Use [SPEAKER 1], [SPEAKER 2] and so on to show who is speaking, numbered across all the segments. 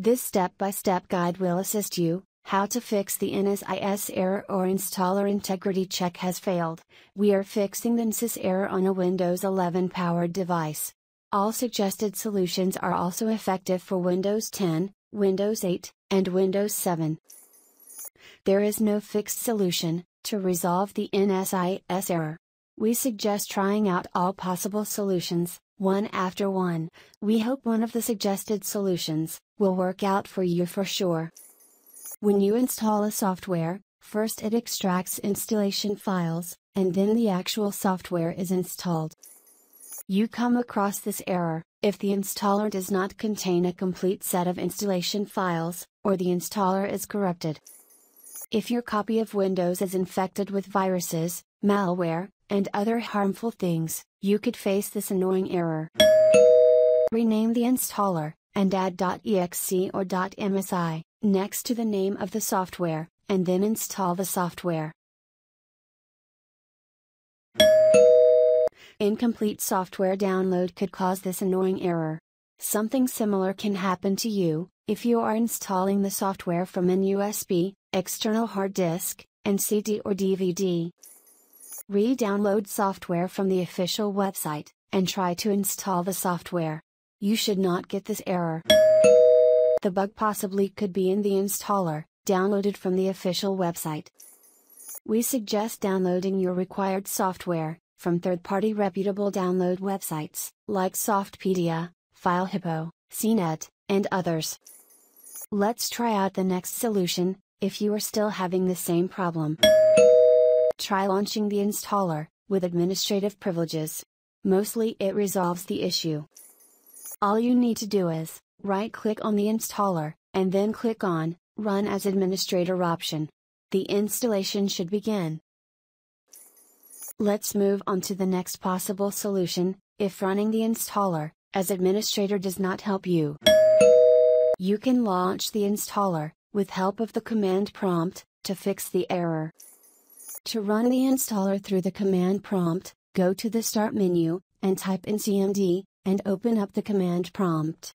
[SPEAKER 1] This step-by-step guide will assist you how to fix the NSIS error or installer integrity check has failed. We are fixing the NSIS error on a Windows 11 powered device. All suggested solutions are also effective for Windows 10, Windows 8, and Windows 7. There is no fixed solution to resolve the NSIS error. We suggest trying out all possible solutions, one after one. We hope one of the suggested solutions will work out for you for sure. When you install a software, first it extracts installation files, and then the actual software is installed. You come across this error if the installer does not contain a complete set of installation files, or the installer is corrupted. If your copy of Windows is infected with viruses, malware, and other harmful things, you could face this annoying error. Rename the installer, and add .exe or .msi next to the name of the software, and then install the software. Incomplete software download could cause this annoying error. Something similar can happen to you if you are installing the software from an USB, external hard disk, and CD or DVD. Re-download software from the official website, and try to install the software. You should not get this error. The bug possibly could be in the installer, downloaded from the official website. We suggest downloading your required software from third-party reputable download websites, like Softpedia, FileHippo, CNET, and others. Let's try out the next solution, if you are still having the same problem. Try launching the installer with administrative privileges. Mostly it resolves the issue. All you need to do is right-click on the installer, and then click on Run as Administrator option. The installation should begin. Let's move on to the next possible solution, if running the installer as administrator does not help you. You can launch the installer with help of the command prompt to fix the error. To run the installer through the command prompt, go to the Start menu, and type in cmd, and open up the command prompt.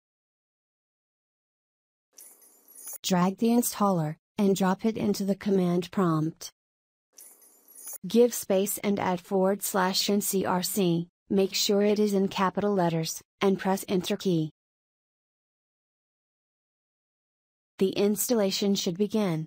[SPEAKER 1] Drag the installer, and drop it into the command prompt. Give space and add /ncrc, make sure it is in capital letters, and press Enter key. The installation should begin.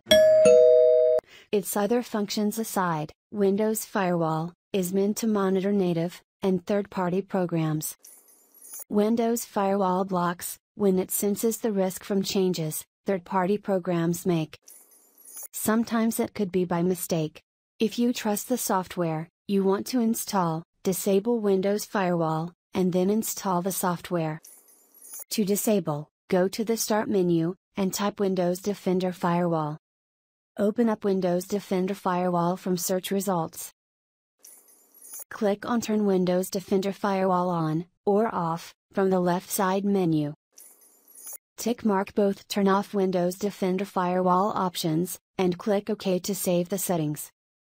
[SPEAKER 1] Its other functions aside, Windows Firewall is meant to monitor native and third-party programs. Windows Firewall blocks when it senses the risk from changes third-party programs make. Sometimes it could be by mistake. If you trust the software you want to install, disable Windows Firewall, and then install the software. To disable, go to the Start menu, and type Windows Defender Firewall. Open up Windows Defender Firewall from search results. Click on Turn Windows Defender Firewall on, or off, from the left side menu. Tick mark both Turn off Windows Defender Firewall options, and click OK to save the settings.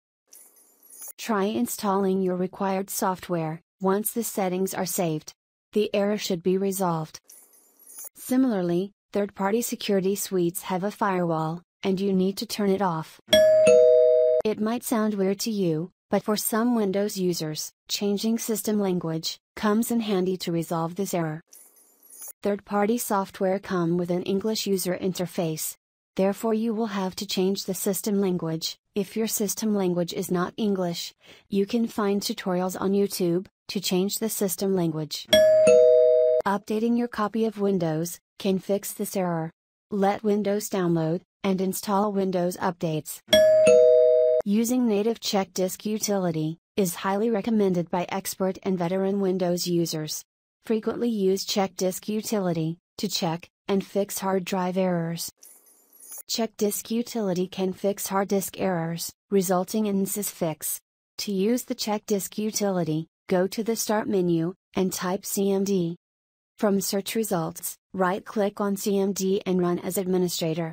[SPEAKER 1] Try installing your required software. Once the settings are saved, the error should be resolved. Similarly, third-party security suites have a firewall, and you need to turn it off. It might sound weird to you, but for some Windows users, changing system language comes in handy to resolve this error. Third-party software come with an English user interface. Therefore you will have to change the system language. If your system language is not English, you can find tutorials on YouTube to change the system language. Updating your copy of Windows can fix this error. Let Windows download and install Windows updates. Using native check disk utility is highly recommended by expert and veteran Windows users. Frequently use check disk utility to check and fix hard drive errors. Check disk utility can fix hard disk errors, resulting in NSIS fix. To use the check disk utility, go to the Start menu, and type cmd. From search results, right-click on cmd and run as administrator.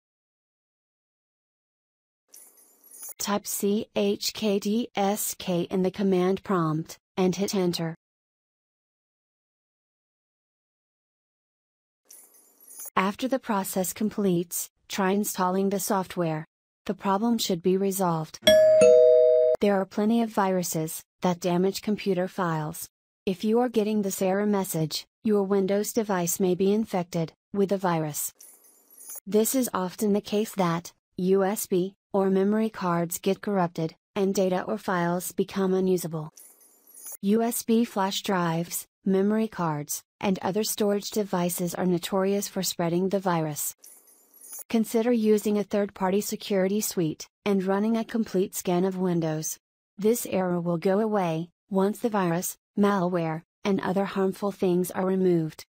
[SPEAKER 1] Type chkdsk in the command prompt, and hit enter. After the process completes, try installing the software. The problem should be resolved. There are plenty of viruses that damage computer files. If you are getting this error message, your Windows device may be infected with a virus. This is often the case that USB or memory cards get corrupted, and data or files become unusable. USB flash drives, memory cards, and other storage devices are notorious for spreading the virus. Consider using a third-party security suite, and running a complete scan of Windows. This error will go away once the virus, malware, and other harmful things are removed.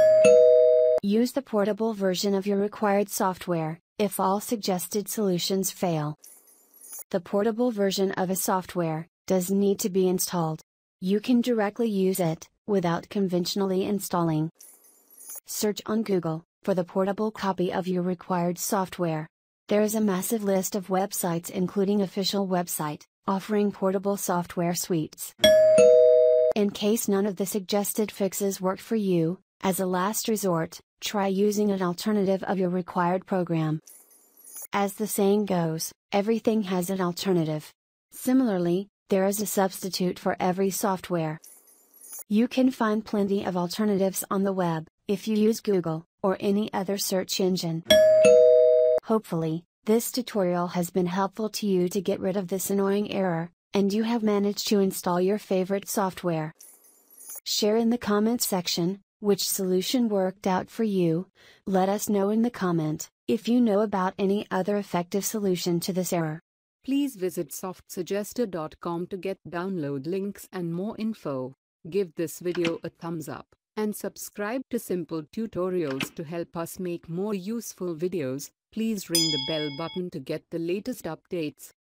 [SPEAKER 1] Use the portable version of your required software, if all suggested solutions fail. The portable version of a software does need to be installed. You can directly use it, without conventionally installing. Search on Google for the portable copy of your required software. There is a massive list of websites, including official website, offering portable software suites. In case none of the suggested fixes work for you, as a last resort, try using an alternative of your required program. As the saying goes, everything has an alternative. Similarly, there is a substitute for every software. You can find plenty of alternatives on the web, if you use Google, or any other search engine. Hopefully, this tutorial has been helpful to you to get rid of this annoying error, and you have managed to install your favorite software. Share in the comments section which solution worked out for you. Let us know in the comment if you know about any other effective solution to this error.
[SPEAKER 2] Please visit softsuggester.com to get download links and more info. Give this video a thumbs up, and subscribe to Simple Tutorials to help us make more useful videos. Please ring the bell button to get the latest updates.